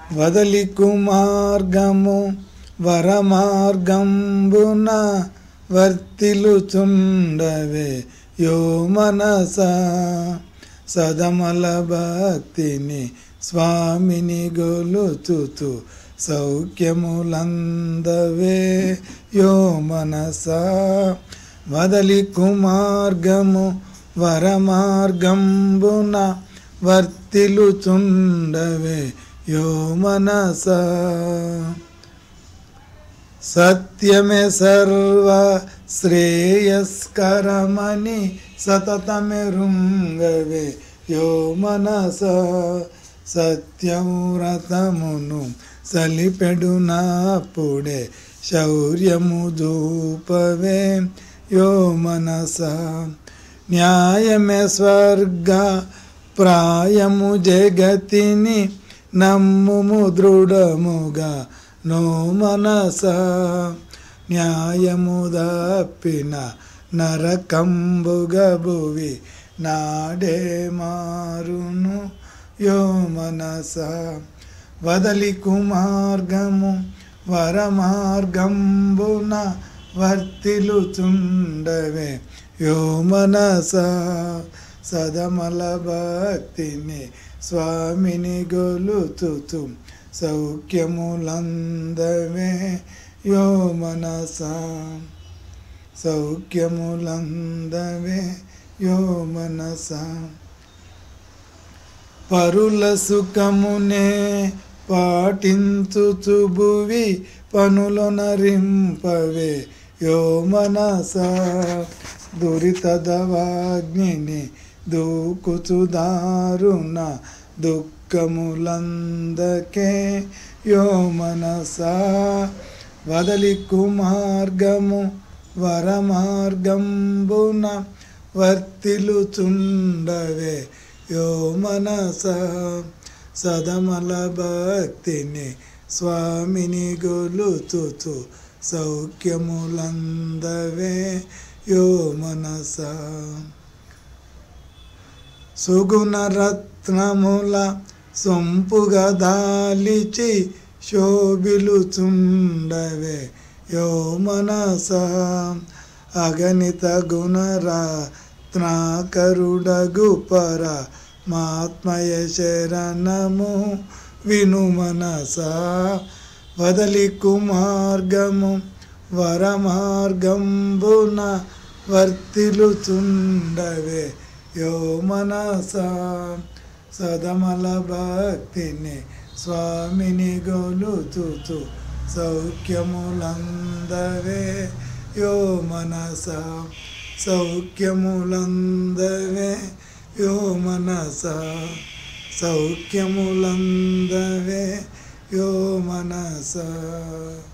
వదలి కుమార్గము వరమార్గంబున వర్తిల్లుచుండవే యో మనస సదమల భక్తిని స్వామిని గొలుచుతూ సౌఖ్యములందవే యో మనస వదలి కుమార్గము వరమార్గంబున వర్తిల్లుచుండవే యో మనస సత్యమే సర్వ శ్రేయస్కరమని సతతమెరుంగవే యో మనస సత్యవ్రతమును సలిపెడునప్పుడే శౌర్యము చూపవే యో మనస న్యాయమే స్వర్గ ప్రాయము జగతిని నమ్ముము దృఢముగా నో మనస న్యాయము దప్పిన నరకంబుగ భువి నాడే మారును యో మనస వదలి కుమార్గము వరమార్గంబున వర్తిల్లుచుండవే యో మనస సదమల భక్తిని స్వామిని గొలుచుతూ సౌఖ్యములందవే యో మనస సౌఖ్యములందవే యో మనస పరుల సుఖమునే పాటించుచు భువి పనులొనరింపవే యో మనస దురితదవాగ్నిని దూకుచు దారుణ దుఃఖములందకే యో మనస వదలి కుమార్గము వరమార్గంబున వర్తిల్లుచుండవే యో మనస సదమల భక్తిని స్వామిని గొలుచుచు సౌఖ్యములందవే యో మనస సుగుణ రత్నముల సొంపుగా దాలిచి శోభిలుచుండవే యో మనస అగణిత గుణరత్నాకరుడగు పర మాత్మయ శరణము విను మనస వదలి కుమార్గము వరమార్గంబున వర్తిల్లుచుండవే యో మనస సదమల భక్తిని స్వామిని గొలుచుచు సౌఖ్యములందవే యో మనస సౌఖ్యములందవే యో మనస సౌఖ్యములందవే యో మనస